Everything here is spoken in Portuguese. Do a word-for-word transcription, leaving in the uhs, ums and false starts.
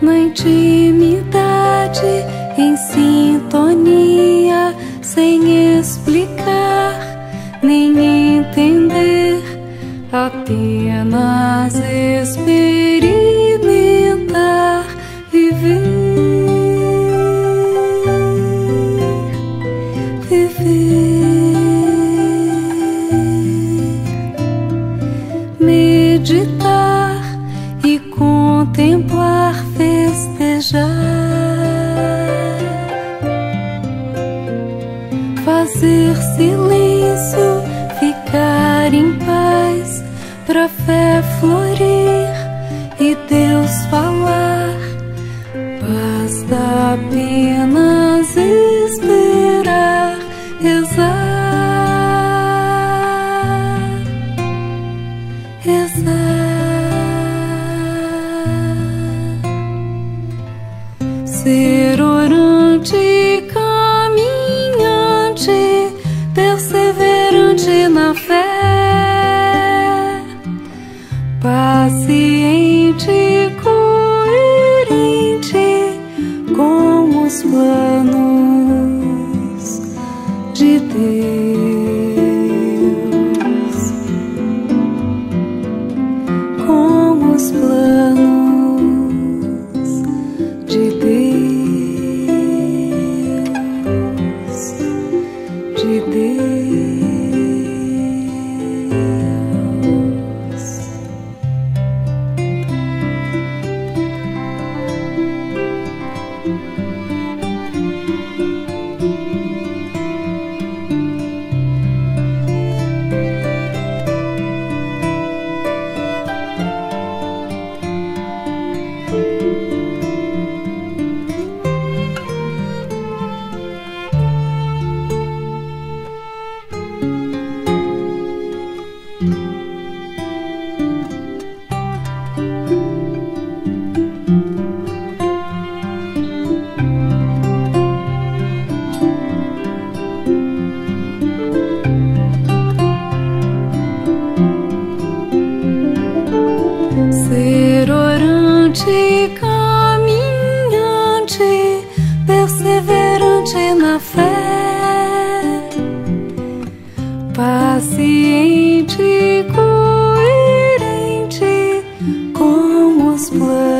na intimidade, em sintonia, sem explicar nem entender, apenas experimentar, viver, viver, meditar e contemplar, festejar, fazer silêncio, ficar em paz, pra fé florir e Deus falar. Basta apenas esperar, rezar, rezar, ser orante, caminhante, perseverante na fé, paciente, coerente com os planos de Deus, com os planos de Deus, de Deus. Ser orante, caminhante, perseverante na fé, paciente, coerente com os planos